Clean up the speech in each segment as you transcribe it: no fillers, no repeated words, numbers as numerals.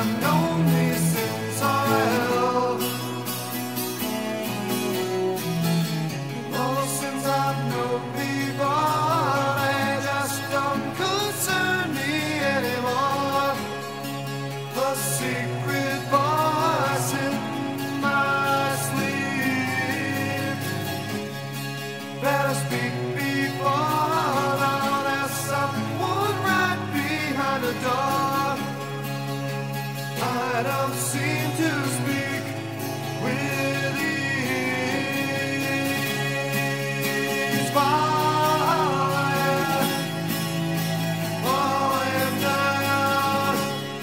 I've known these since well. Oh, since I've known people, they just don't concern me anymore. A secret voice in my sleep. Better speak before now there's someone right behind the door. I don't seem to speak with ease. Falling, falling down,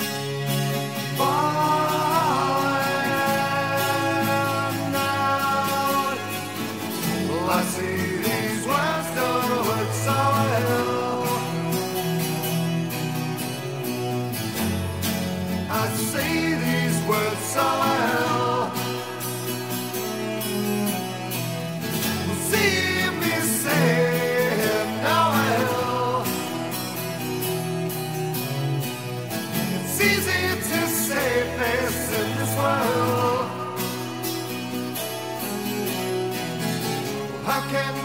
falling down. Well, I see these words don't work so well. I say these words so well. See me say it now well. It's easy to say this in this world. How can